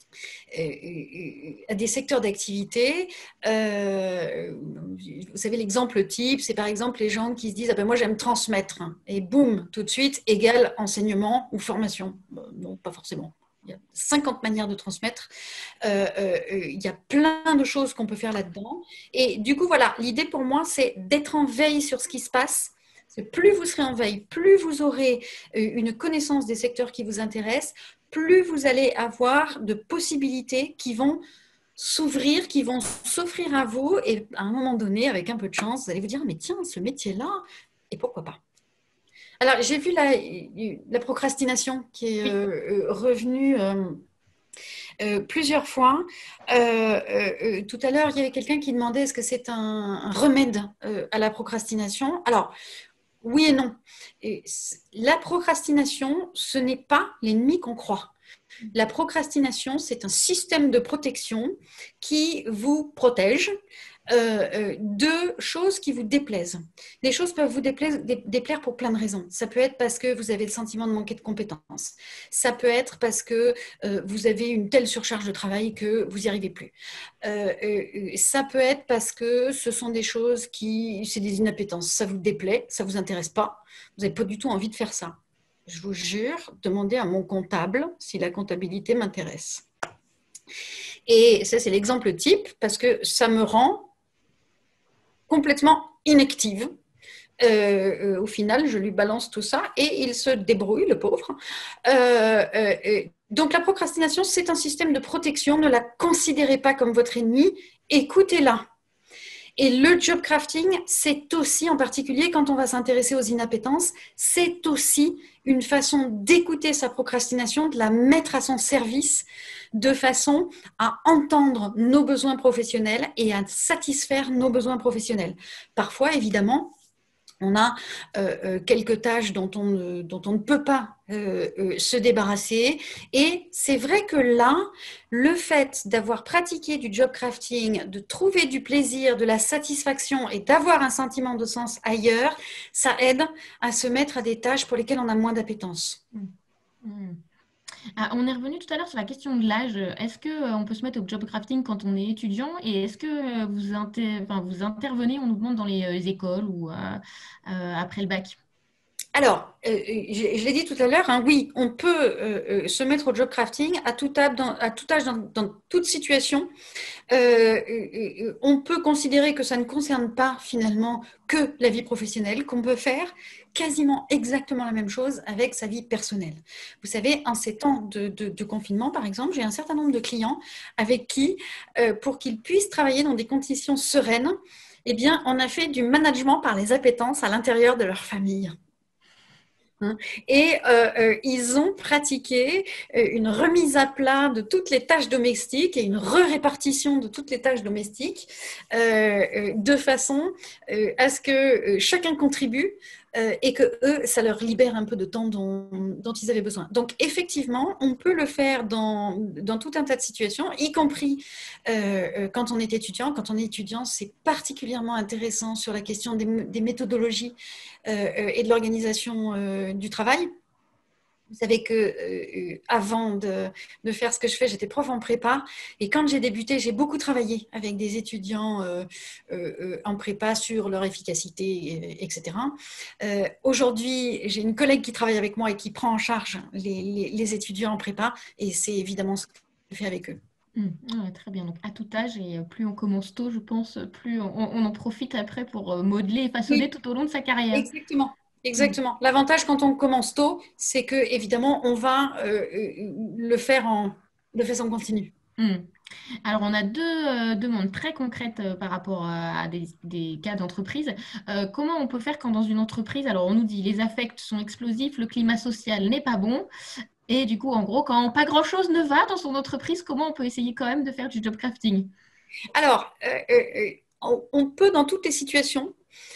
à des secteurs d'activité. Euh, vous savez, l'exemple type, c'est par exemple les gens qui se disent ah ben moi j'aime transmettre, et boum, tout de suite, égale enseignement ou formation. Non, pas forcément. Il y a cinquante manières de transmettre. Euh, euh, il y a plein de choses qu'on peut faire là-dedans. Et du coup, voilà, l'idée pour moi, c'est d'être en veille sur ce qui se passe. Plus vous serez en veille, plus vous aurez une connaissance des secteurs qui vous intéressent, plus vous allez avoir de possibilités qui vont s'ouvrir, qui vont s'offrir à vous. Et à un moment donné, avec un peu de chance, vous allez vous dire, mais tiens, ce métier-là, et pourquoi pas? Alors, j'ai vu la, la procrastination qui est euh, revenue euh, euh, plusieurs fois. Euh, euh, tout à l'heure, il y avait quelqu'un qui demandait est-ce que c'est un, un remède euh, à la procrastination? Alors, oui et non. Et la procrastination, ce n'est pas l'ennemi qu'on croit. La procrastination, c'est un système de protection qui vous protège euh, de choses qui vous déplaisent. Les choses peuvent vous déplaire, déplaire pour plein de raisons. Ça peut être parce que vous avez le sentiment de manquer de compétences. Ça peut être parce que euh, vous avez une telle surcharge de travail que vous n'y arrivez plus. Euh, euh, ça peut être parce que ce sont des choses qui... C'est des inappétences. Ça vous déplaît, ça ne vous intéresse pas. Vous n'avez pas du tout envie de faire ça. Je vous jure, demandez à mon comptable si la comptabilité m'intéresse. Et ça, c'est l'exemple type parce que ça me rend complètement inactive Euh, euh, au final, je lui balance tout ça et il se débrouille, le pauvre. Euh, euh, euh, donc la procrastination, c'est un système de protection. Ne la considérez pas comme votre ennemi. Écoutez-la. Et le job crafting, c'est aussi, en particulier quand on va s'intéresser aux inappétences, c'est aussi une façon d'écouter sa procrastination, de la mettre à son service, de façon à entendre nos besoins professionnels et à satisfaire nos besoins professionnels. Parfois, évidemment, on a euh, euh, quelques tâches dont on ne, dont on ne peut pas euh, euh, se débarrasser. Et c'est vrai que là, le fait d'avoir pratiqué du job crafting, de trouver du plaisir, de la satisfaction et d'avoir un sentiment de sens ailleurs, ça aide à se mettre à des tâches pour lesquelles on a moins d'appétence. Mmh. Mmh. Ah, on est revenu tout à l'heure sur la question de l'âge. Est-ce qu'on peut se mettre au job crafting quand on est étudiant et est-ce que euh, vous, inter- enfin, vous intervenez, on nous demande, dans les euh, écoles ou euh, euh, après le bac? Alors, euh, je, je l'ai dit tout à l'heure, hein, oui, on peut euh, euh, se mettre au job crafting à tout âge, dans, à tout âge, dans, dans toute situation. Euh, euh, on peut considérer que ça ne concerne pas finalement que la vie professionnelle, qu'on peut faire quasiment exactement la même chose avec sa vie personnelle. Vous savez, en ces temps de, de, de confinement, par exemple, j'ai un certain nombre de clients avec qui, euh, pour qu'ils puissent travailler dans des conditions sereines, eh bien, on a fait du management par les appétences à l'intérieur de leur famille. Et euh, euh, ils ont pratiqué euh, une remise à plat de toutes les tâches domestiques et une re-répartition de toutes les tâches domestiques euh, euh, de façon euh, à ce que euh, chacun contribue euh, et que eux, ça leur libère un peu de temps dont, dont ils avaient besoin. Donc effectivement, on peut le faire dans, dans tout un tas de situations, y compris euh, quand on est étudiant. Quand on est étudiant, c'est particulièrement intéressant sur la question des, des méthodologies euh, et de l'organisation euh, du travail. Vous savez que euh, avant de, de faire ce que je fais, j'étais prof en prépa et quand j'ai débuté, j'ai beaucoup travaillé avec des étudiants euh, euh, en prépa sur leur efficacité, et cetera. Euh, aujourd'hui, j'ai une collègue qui travaille avec moi et qui prend en charge les, les, les étudiants en prépa et c'est évidemment ce que je fais avec eux. Mmh. Ouais, très bien. Donc, à tout âge, et euh, plus on commence tôt, je pense, plus on, on en profite après pour euh, modeler et façonner Oui, tout au long de sa carrière. exactement. Mmh. Exactement. L'avantage quand on commence tôt, c'est que évidemment, on va euh, le faire en de façon continue. Mmh. Alors, on a deux euh, demandes très concrètes euh, par rapport à, à des, des cas d'entreprise. Euh, comment on peut faire quand dans une entreprise, alors on nous dit les affects sont explosifs, le climat social n'est pas bon, et du coup, en gros, quand pas grand-chose ne va dans son entreprise, comment on peut essayer quand même de faire du job crafting? Alors, euh, euh, on on peut dans toutes les situations.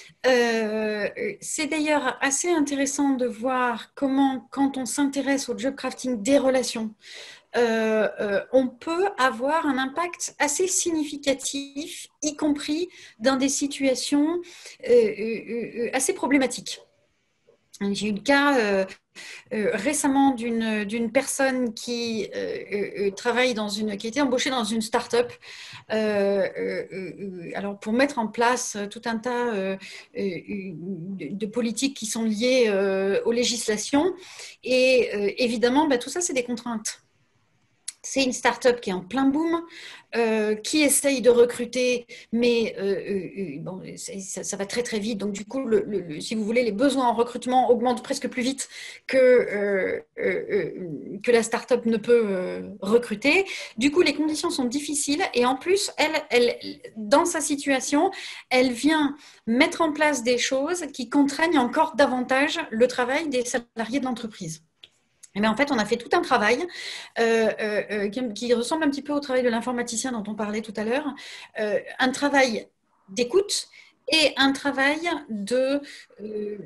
Euh, c'est d'ailleurs assez intéressant de voir comment, quand on s'intéresse au job crafting des relations, euh, euh, on peut avoir un impact assez significatif, y compris dans des situations euh, euh, euh, assez problématiques. J'ai eu le cas euh, euh, récemment d'une d'une personne qui euh, euh, travaille dans une, qui était embauchée dans une start-up. Euh, euh, euh, alors pour mettre en place tout un tas euh, euh, de politiques qui sont liées euh, aux législations. Et euh, évidemment, bah, tout ça, c'est des contraintes. C'est une start-up qui est en plein boom, euh, qui essaye de recruter, mais euh, euh, bon, ça, ça va très très vite. Donc du coup, le, le, si vous voulez, les besoins en recrutement augmentent presque plus vite que, euh, euh, que la start-up ne peut euh, recruter. Du coup, les conditions sont difficiles et en plus, elle, elle, dans sa situation, elle vient mettre en place des choses qui contraignent encore davantage le travail des salariés de l'entreprise. Eh bien, en fait, on a fait tout un travail euh, euh, qui, qui ressemble un petit peu au travail de l'informaticien dont on parlait tout à l'heure, euh, un travail d'écoute et un travail de, euh,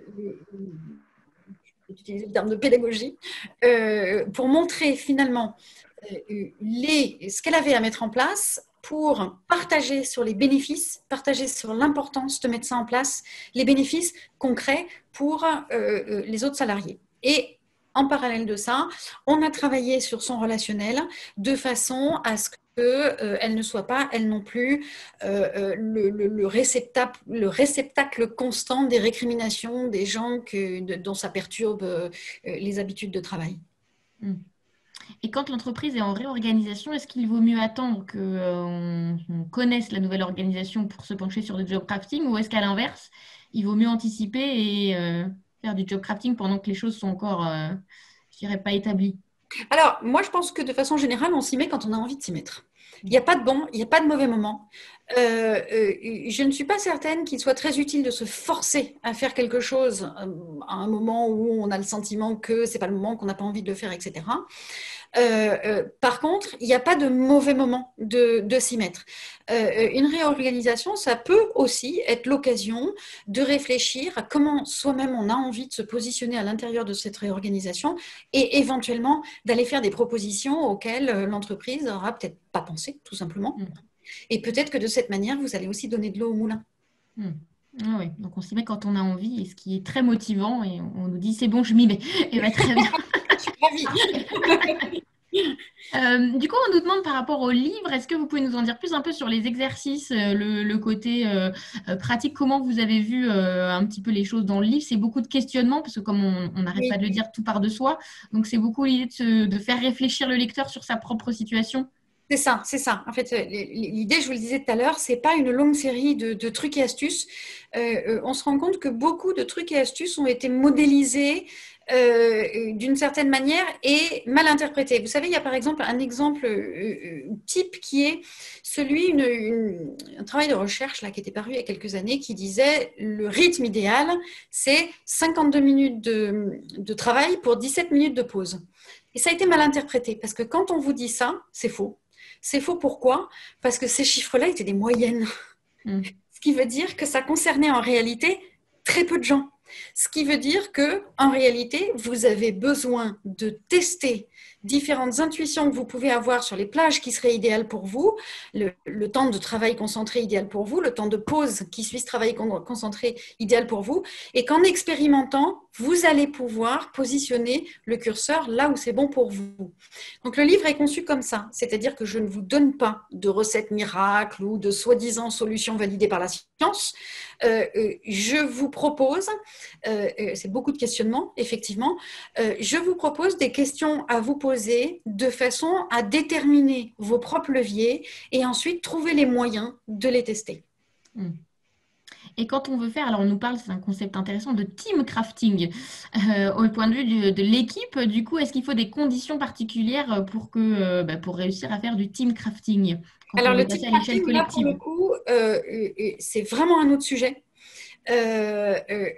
d'utiliser le terme de pédagogie, euh, pour montrer finalement euh, les, ce qu'elle avait à mettre en place pour partager sur les bénéfices, partager sur l'importance de mettre ça en place, les bénéfices concrets pour euh, les autres salariés. Et en parallèle de ça, on a travaillé sur son relationnel de façon à ce qu'elle euh, ne soit pas, elle non plus, euh, le, le, le, réceptacle, le réceptacle constant des récriminations des gens que, de, dont ça perturbe euh, les habitudes de travail. Mmh. Et quand l'entreprise est en réorganisation, est-ce qu'il vaut mieux attendre que, euh, on, on connaisse la nouvelle organisation pour se pencher sur le job crafting ou est-ce qu'à l'inverse, il vaut mieux anticiper et euh, faire du job crafting pendant que les choses sont encore, euh, je dirais, pas établies. Alors, moi, je pense que de façon générale, on s'y met quand on a envie de s'y mettre. Il n'y a pas de bon, il n'y a pas de mauvais moment. Euh, euh, je ne suis pas certaine qu'il soit très utile de se forcer à faire quelque chose euh, à un moment où on a le sentiment que c'est pas le moment, qu'on n'a pas envie de le faire, et cetera. Euh, euh, par contre, il n'y a pas de mauvais moment de, de s'y mettre. Euh, une réorganisation, ça peut aussi être l'occasion de réfléchir à comment soi-même on a envie de se positionner à l'intérieur de cette réorganisation et éventuellement d'aller faire des propositions auxquelles l'entreprise n'aura peut-être pas pensé, tout simplement. Mm. Et peut-être que de cette manière, vous allez aussi donner de l'eau au moulin. Mm. Ah oui, donc on s'y met quand on a envie, et ce qui est très motivant, et on, on nous dit c'est bon, je m'y mets. Et bien très bien. Je suis ravie. Euh, du coup, on nous demande par rapport au livre, est-ce que vous pouvez nous en dire plus un peu sur les exercices, euh, le, le côté euh, euh, pratique, comment vous avez vu euh, un petit peu les choses dans le livre? C'est beaucoup de questionnements, parce que comme on on n'arrête Oui. pas de le dire, tout part de soi. Donc c'est beaucoup l'idée de, se- de faire réfléchir le lecteur sur sa propre situation. C'est ça, c'est ça. En fait, l'idée, je vous le disais tout à l'heure, c'est pas une longue série de, de trucs et astuces. Euh, euh, on se rend compte que beaucoup de trucs et astuces ont été modélisés euh, d'une certaine manière et mal interprétés. Vous savez, il y a par exemple un exemple euh, euh, type qui est celui, une, une- un travail de recherche là, qui était paru il y a quelques années qui disait le rythme idéal, c'est cinquante-deux minutes de, de travail pour dix-sept minutes de pause. Et ça a été mal interprété parce que quand on vous dit ça, c'est faux. C'est faux pourquoi? Parce que ces chiffres-là étaient des moyennes. Mm. Ce qui veut dire que ça concernait en réalité très peu de gens. Ce qui veut dire que, en réalité, vous avez besoin de tester différentes intuitions que vous pouvez avoir sur les plages qui seraient idéales pour vous, le, le temps de travail concentré idéal pour vous, le temps de pause qui suit ce travail concentré idéal pour vous, et qu'en expérimentant, vous allez pouvoir positionner le curseur là où c'est bon pour vous. Donc le livre est conçu comme ça, c'est-à-dire que je ne vous donne pas de recettes miracles ou de soi-disant solutions validées par la science. Euh, euh, je vous propose, euh, euh, c'est beaucoup de questionnements, effectivement, euh, je vous propose des questions à vous poser de façon à déterminer vos propres leviers et ensuite trouver les moyens de les tester. Mm. Et quand on veut faire, alors on nous parle, c'est un concept intéressant, de team crafting. Euh, au point de vue du- de l'équipe, du coup, est-ce qu'il faut des conditions particulières pour que, euh, bah, pour réussir à faire du team crafting quand on Alors veut le team passer à l'échelle crafting, là pour le collective? coup, euh, euh, c'est vraiment un autre sujet. Euh, euh,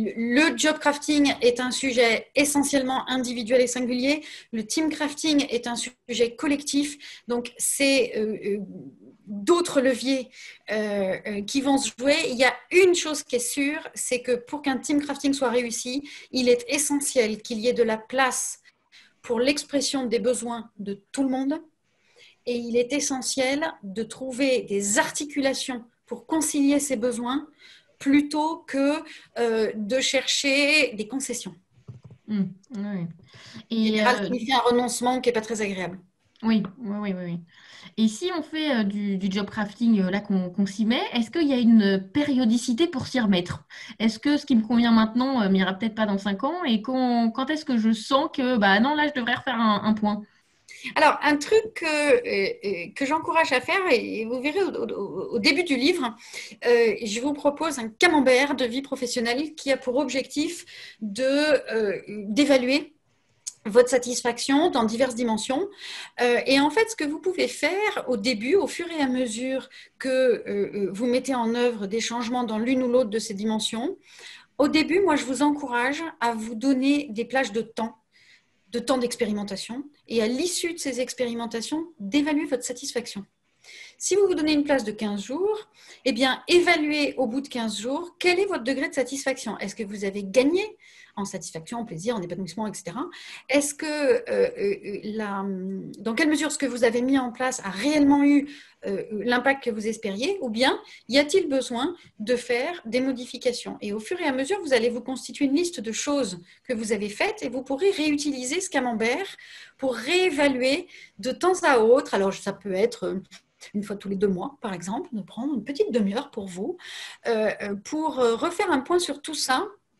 le job crafting est un sujet essentiellement individuel et singulier. Le team crafting est un sujet collectif. Donc, c'est euh, euh, d'autres leviers euh, euh, qui vont se jouer. Il y a une chose qui est sûre, c'est que pour qu'un team crafting soit réussi, il est essentiel qu'il y ait de la place pour l'expression des besoins de tout le monde. Et il est essentiel de trouver des articulations pour concilier ces besoins plutôt que euh, de chercher des concessions. Mm. Ouais. En Et général, ça euh, signifie un renoncement qui n'est pas très agréable. oui, oui, oui, oui, oui. Et si on fait euh, du, du job crafting euh, là qu'on qu'on s'y met, est-ce qu'il y a une périodicité pour s'y remettre? Est-ce que ce qui me convient maintenant euh, m'ira peut-être pas dans cinq ans? Et quand, quand est-ce que je sens que bah non, là, je devrais refaire un, un point? Alors, un truc que, euh, que j'encourage à faire, et vous verrez au, au- au début du livre, euh, je vous propose un camembert de vie professionnelle qui a pour objectif de, euh, d'évaluer votre satisfaction dans diverses dimensions. Euh, et en fait, ce que vous pouvez faire au début, au fur et à mesure que euh, vous mettez en œuvre des changements dans l'une ou l'autre de ces dimensions, au début, moi, je vous encourage à vous donner des plages de temps de temps d'expérimentation et à l'issue de ces expérimentations, d'évaluer votre satisfaction. Si vous vous donnez une place de quinze jours, eh bien, évaluez au bout de quinze jours quel est votre degré de satisfaction. Est-ce que vous avez gagné en satisfaction, en plaisir, en épanouissement, et cetera. Est-ce que, euh, euh, la, dans quelle mesure ce que vous avez mis en place a réellement eu euh, l'impact que vous espériez, ou bien y a-t-il besoin de faire des modifications? Et au fur et à mesure, vous allez vous constituer une liste de choses que vous avez faites et vous pourrez réutiliser ce camembert pour réévaluer de temps à autre. Alors, ça peut être une fois tous les deux mois, par exemple, de prendre une petite demi-heure pour vous, euh, pour refaire un point sur tout ça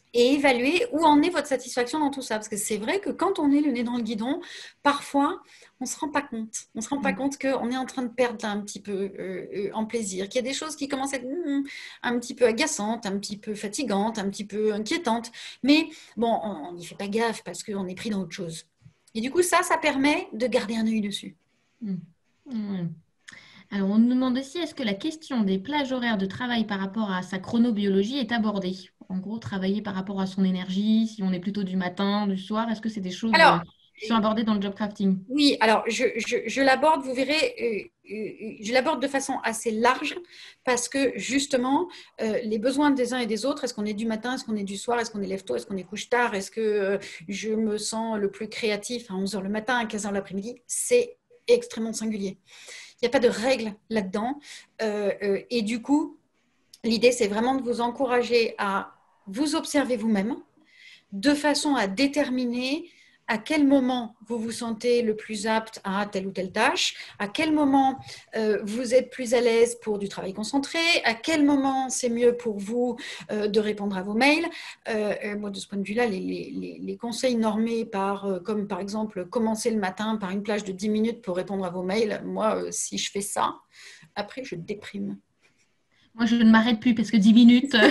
et évaluer où en est votre satisfaction dans tout ça. Parce que c'est vrai que quand on est le nez dans le guidon, parfois, on ne se rend pas compte. On ne se rend pas compte qu'on est en train de perdre un petit peu euh, euh, en plaisir, qu'il y a des choses qui commencent à être mm, un petit peu agaçantes, un petit peu fatigantes, un petit peu inquiétantes. Mais bon, on n'y fait pas gaffe parce qu'on est pris dans autre chose. Et du coup, ça, ça permet de garder un œil dessus. Mm. Mm. Alors, on nous demande aussi, est-ce que la question des plages horaires de travail par rapport à sa chronobiologie est abordée? En gros, travailler par rapport à son énergie, si on est plutôt du matin, du soir, est-ce que c'est des choses euh, Alors, qui sont abordées dans le job crafting? oui, alors je, je, je l'aborde, vous verrez, euh, euh, je l'aborde de façon assez large parce que justement, euh, les besoins des uns et des autres, est-ce qu'on est du matin, est-ce qu'on est du soir, est-ce qu'on est lève tôt, est-ce qu'on est couche tard, est-ce que euh, je me sens le plus créatif à onze heures le matin, à quinze heures l'après-midi, c'est extrêmement singulier. Il n'y a pas de règle là-dedans. Euh, euh, et du coup, l'idée, c'est vraiment de vous encourager à vous observer vous-même de façon à déterminer à quel moment vous vous sentez le plus apte à telle ou telle tâche, à quel moment euh, vous êtes plus à l'aise pour du travail concentré, à quel moment c'est mieux pour vous euh, de répondre à vos mails. Euh, moi, de ce point de vue-là, les, les, les conseils normés, par, euh, comme par exemple commencer le matin par une plage de dix minutes pour répondre à vos mails, moi, euh, si je fais ça, après, je déprime. Moi, je ne m'arrête plus parce que dix minutes. euh,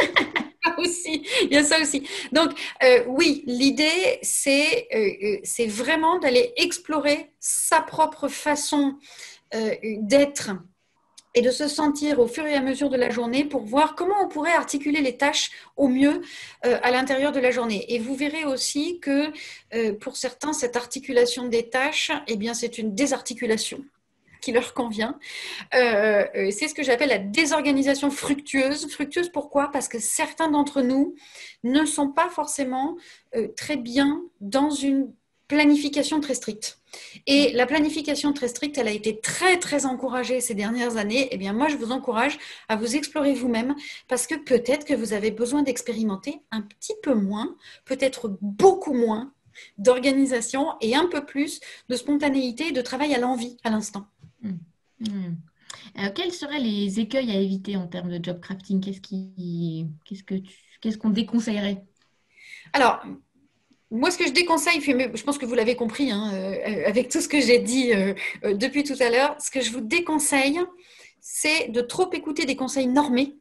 Aussi, il y a ça aussi. Donc, euh, oui, l'idée, c'est euh, c'est vraiment d'aller explorer sa propre façon euh, d'être et de se sentir au fur et à mesure de la journée pour voir comment on pourrait articuler les tâches au mieux euh, à l'intérieur de la journée. Et vous verrez aussi que euh, pour certains, cette articulation des tâches, eh bien, c'est une désarticulation qui leur convient. Euh, euh, c'est ce que j'appelle la désorganisation fructueuse. Fructueuse, pourquoi? Parce que certains d'entre nous ne sont pas forcément euh, très bien dans une planification très stricte. Et la planification très stricte, elle a été très, très encouragée ces dernières années. Eh bien, moi, je vous encourage à vous explorer vous-même parce que peut-être que vous avez besoin d'expérimenter un petit peu moins, peut-être beaucoup moins d'organisation et un peu plus de spontanéité et de travail à l'envie, à l'instant. Hmm. Hmm. Euh, quels seraient les écueils à éviter en termes de job crafting? Qu'est-ce qui, qu'est-ce que tu, qu'est-ce qu'on déconseillerait? Alors, moi, ce que je déconseille, je pense que vous l'avez compris hein, euh, avec tout ce que j'ai dit euh, euh, depuis tout à l'heure, ce que je vous déconseille, c'est de trop écouter des conseils normés.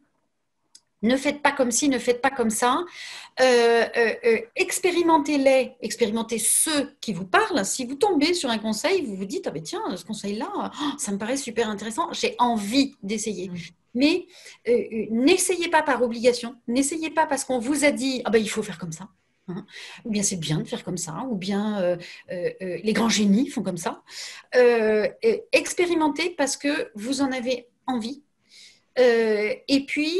Ne faites pas comme ci, ne faites pas comme ça. Euh, euh, euh, expérimentez-les, expérimentez ceux qui vous parlent. Si vous tombez sur un conseil, vous vous dites, ah ben tiens, ce conseil-là, oh, ça me paraît super intéressant, j'ai envie d'essayer. Hmm. Mais euh, euh, n'essayez pas par obligation, n'essayez pas parce qu'on vous a dit, ah ben il faut faire comme ça. Hein. Ou bien c'est bien de faire comme ça, ou bien euh, euh, euh, les grands génies font comme ça. Euh, euh, expérimentez parce que vous en avez envie. Euh, et puis,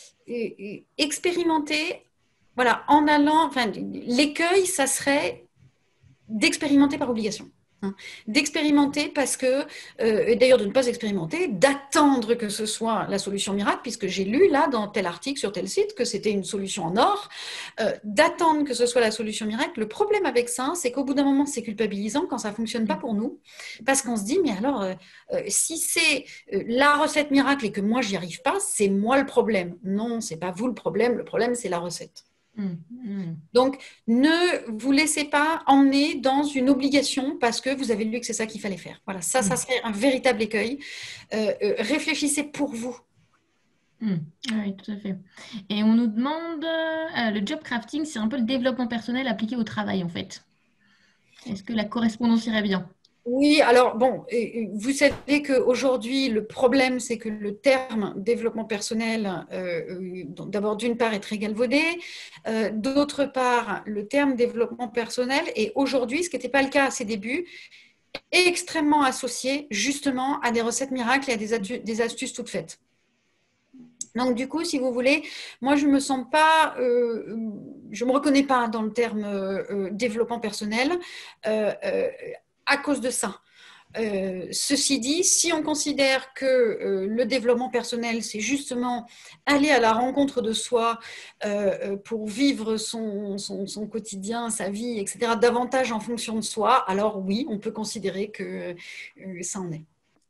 expérimenter, voilà, en allant, enfin, l'écueil, ça serait d'expérimenter par obligation. Hein, d'expérimenter parce que, euh, et d'ailleurs de ne pas expérimenter, d'attendre que ce soit la solution miracle, puisque j'ai lu là dans tel article sur tel site que c'était une solution en or, euh, d'attendre que ce soit la solution miracle. Le problème avec ça, c'est qu'au bout d'un moment, c'est culpabilisant quand ça ne fonctionne pas pour nous, parce qu'on se dit, mais alors, euh, euh, si c'est euh, la recette miracle et que moi, j'y arrive pas, c'est moi le problème. Non, c'est pas vous le problème, le problème, c'est la recette. Hmm. Hmm. Donc, ne vous laissez pas emmener dans une obligation parce que vous avez lu que c'est ça qu'il fallait faire. Voilà, ça, ça Hmm. serait un véritable écueil. Euh, euh, réfléchissez pour vous. Hmm. Oui, tout à fait. Et on nous demande, euh, le job crafting, c'est un peu le développement personnel appliqué au travail, en fait. Est-ce que la correspondance irait bien? Oui, alors bon, vous savez qu'aujourd'hui, le problème, c'est que le terme développement personnel, euh, d'abord d'une part, est très galvaudé, euh, d'autre part, le terme développement personnel est aujourd'hui, ce qui n'était pas le cas à ses débuts, extrêmement associé justement à des recettes miracles et à des, des astuces toutes faites. Donc du coup, si vous voulez, moi je me sens pas, euh, je me reconnais pas dans le terme euh, développement personnel euh, euh, à cause de ça. Euh, ceci dit, si on considère que euh, le développement personnel, c'est justement aller à la rencontre de soi euh, pour vivre son, son, son quotidien, sa vie, et cetera, davantage en fonction de soi, alors oui, on peut considérer que euh, ça en est.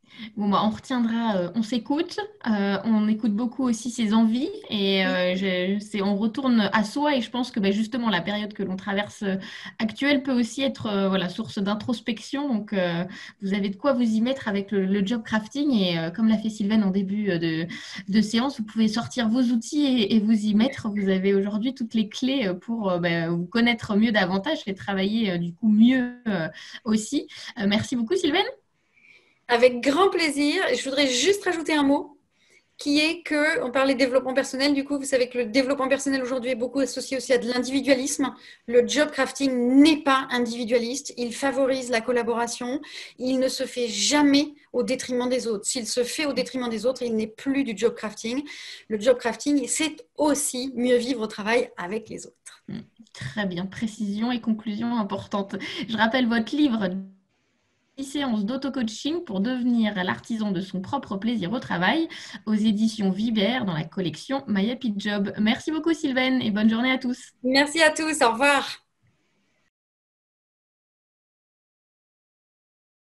Bon, bah, on retiendra, euh, on s'écoute, euh, on écoute beaucoup aussi ses envies et Oui, euh, je- c'est, on retourne à soi et je pense que bah, justement la période que l'on traverse euh, actuelle peut aussi être euh, voilà, source d'introspection. Donc euh, vous avez de quoi vous y mettre avec le, le job crafting et euh, comme l'a fait Sylvaine en début euh, de, de séance, vous pouvez sortir vos outils et, et vous y mettre. Vous avez aujourd'hui toutes les clés euh, pour euh, bah, vous connaître mieux davantage et travailler euh, du coup mieux euh, aussi. Euh, merci beaucoup Sylvaine. avec grand plaisir. Je voudrais juste rajouter un mot qui est que, on parlait de développement personnel, du coup, vous savez que le développement personnel aujourd'hui est beaucoup associé aussi à de l'individualisme. Le job crafting n'est pas individualiste, il favorise la collaboration, il ne se fait jamais au détriment des autres. S'il se fait au détriment des autres, il n'est plus du job crafting. Le job crafting, c'est aussi mieux vivre au travail avec les autres. Mm. Très bien, précision et conclusion importante. Je rappelle votre livre dix séances d'auto-coaching pour devenir l'artisan de son propre plaisir au travail aux éditions Vibert dans la collection My Happy Job. Merci beaucoup Sylvaine et bonne journée à tous. Merci à tous, au revoir.